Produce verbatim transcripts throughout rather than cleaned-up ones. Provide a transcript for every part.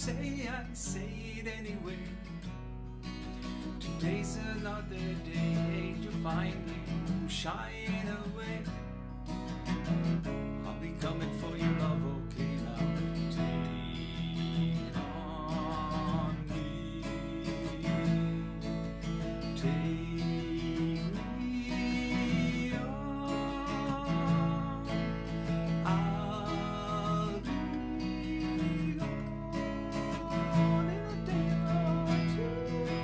say, I say it anyway. Today's another day to find me shying away. I'll be coming for your love, okay now. Take on me, take me on. I'll be gone in a day or two.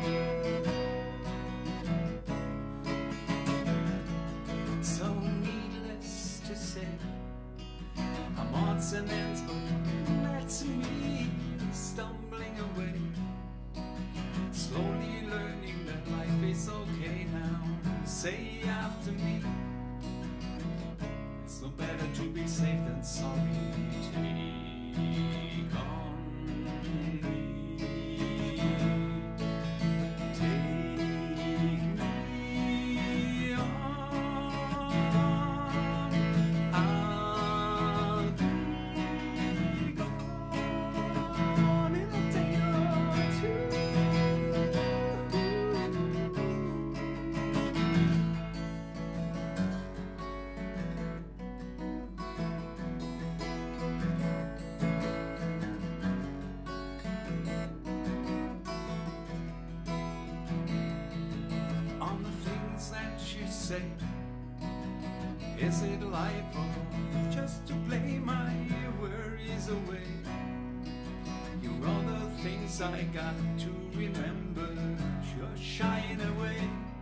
So needless to say, I'm odds and ends, but that's me stumbling away, slowly learning that life is okay now. Say after me, it's no better to be safe than sorry. Take on me, take me on. I'll be gone in a day or two. On the things that you say, is it life or just to play my worries away? You're all the things I got to remember, you're shying away.